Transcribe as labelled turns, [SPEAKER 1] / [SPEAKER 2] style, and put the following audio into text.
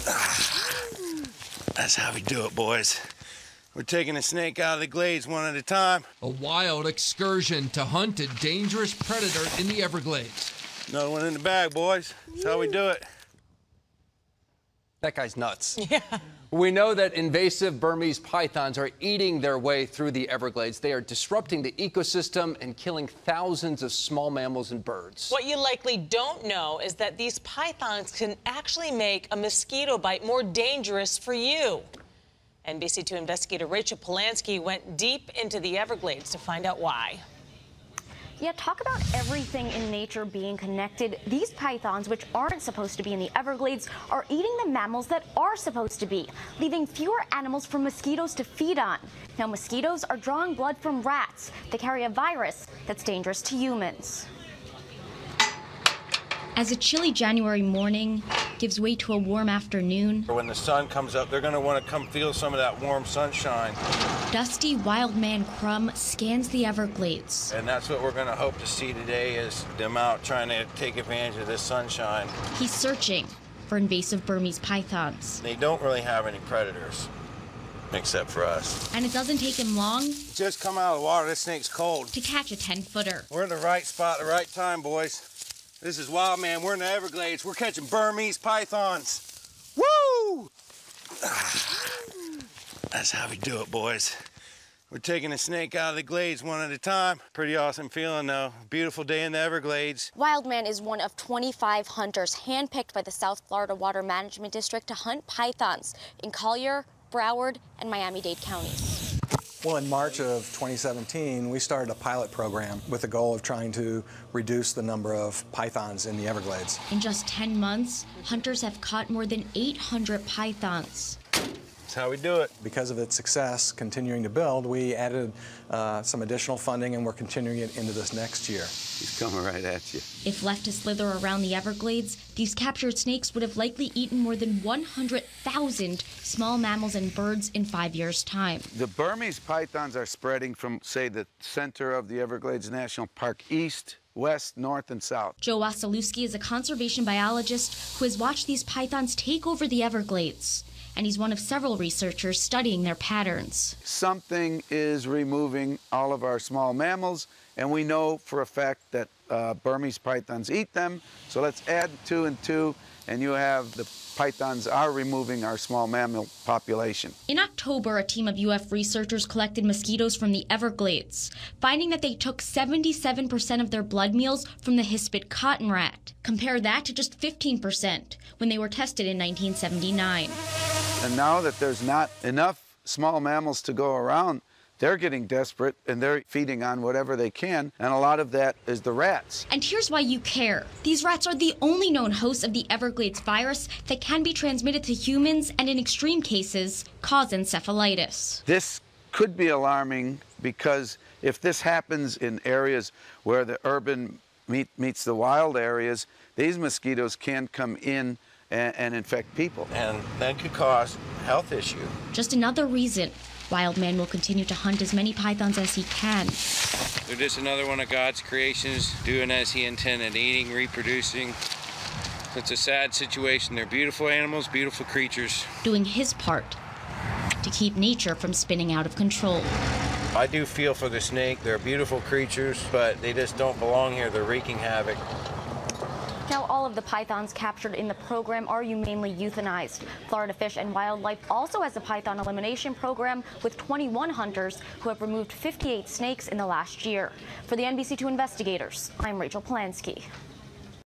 [SPEAKER 1] That's how we do it, boys. We're taking a snake out of the glades one at a time.
[SPEAKER 2] A wild excursion to hunt a dangerous predator in the Everglades.
[SPEAKER 1] Another one in the bag, boys. That's how we do it.
[SPEAKER 3] That guy's nuts.
[SPEAKER 4] Yeah.
[SPEAKER 3] We know that invasive Burmese pythons are eating their way through the Everglades. They are disrupting the ecosystem and killing thousands of small mammals and birds.
[SPEAKER 4] What you likely don't know is that these pythons can actually make a mosquito bite more dangerous for you. NBC2 investigator Rachel Polanski went deep into the Everglades to find out why.
[SPEAKER 5] Yeah, talk about everything in nature being connected. These pythons, which aren't supposed to be in the Everglades, are eating the mammals that are supposed to be, leaving fewer animals for mosquitoes to feed on. Now, mosquitoes are drawing blood from rats. They carry a virus that's dangerous to humans.
[SPEAKER 6] As a chilly January morning gives way to a warm afternoon,
[SPEAKER 1] When the sun comes up, they're going to want to come feel some of that warm sunshine.
[SPEAKER 6] dusty wildman Crumb scans the Everglades.
[SPEAKER 1] And that's what we're going to hope to see today, is them out trying to take advantage of this sunshine.
[SPEAKER 6] He's searching for invasive Burmese pythons.
[SPEAKER 1] They don't really have any predators, except for us.
[SPEAKER 6] And it doesn't take him long
[SPEAKER 1] Just come out of the water. This snake's cold.
[SPEAKER 6] to catch a 10-footer.
[SPEAKER 1] We're in the right spot at the right time, boys. This is wild, man. We're in the Everglades. We're catching Burmese pythons. Woo! That's how we do it, boys. We're taking a snake out of the glades one at a time. Pretty awesome feeling, though. Beautiful day in the Everglades.
[SPEAKER 5] Wildman is one of 25 hunters handpicked by the South Florida Water Management District to hunt pythons in Collier, Broward, and Miami-Dade counties.
[SPEAKER 7] Well, in March of 2017, we started a pilot program with the goal of trying to reduce the number of pythons in the Everglades.
[SPEAKER 6] In just 10 months, hunters have caught more than 800 pythons.
[SPEAKER 1] That's how we do it.
[SPEAKER 7] Because of its success continuing to build, we added some additional funding, and we're continuing it into this next year.
[SPEAKER 1] He's coming right at you.
[SPEAKER 6] If left to slither around the Everglades, these captured snakes would have likely eaten more than 100,000 small mammals and birds in 5 years' time.
[SPEAKER 8] The Burmese pythons are spreading from, say, the center of the Everglades National Park east, west, north, and south.
[SPEAKER 6] Joe Wasilewski is a conservation biologist who has watched these pythons take over the Everglades. And he's one of several researchers studying their patterns.
[SPEAKER 8] Something is removing all of our small mammals, and we know for a fact that Burmese pythons eat them. So let's add 2 and 2, and you have the pythons are removing our small mammal population.
[SPEAKER 6] In October, a team of UF researchers collected mosquitoes from the Everglades, finding that they took 77% of their blood meals from the hispid cotton rat. Compare that to just 15% when they were tested in 1979.
[SPEAKER 8] And now that there's not enough small mammals to go around, they're getting desperate and they're feeding on whatever they can, and a lot of that is the rats.
[SPEAKER 6] And here's why you care. These rats are the only known hosts of the Everglades virus that can be transmitted to humans and, in extreme cases, cause encephalitis.
[SPEAKER 8] This could be alarming because if this happens in areas where the urban meets the wild areas, these mosquitoes can come in and infect people.
[SPEAKER 1] And that could cause a health issue.
[SPEAKER 6] Just another reason Wildman will continue to hunt as many pythons as he can.
[SPEAKER 1] They're just another one of God's creations, doing as he intended, eating, reproducing. It's a sad situation. They're beautiful animals, beautiful creatures.
[SPEAKER 6] Doing his part to keep nature from spinning out of control.
[SPEAKER 1] I do feel for the snake. They're beautiful creatures, but they just don't belong here. They're wreaking havoc.
[SPEAKER 5] Now, all of the pythons captured in the program are humanely euthanized. Florida Fish and Wildlife also has a python elimination program with 21 hunters who have removed 58 snakes in the last year. For the NBC2 investigators, I'm Rachel Polanski.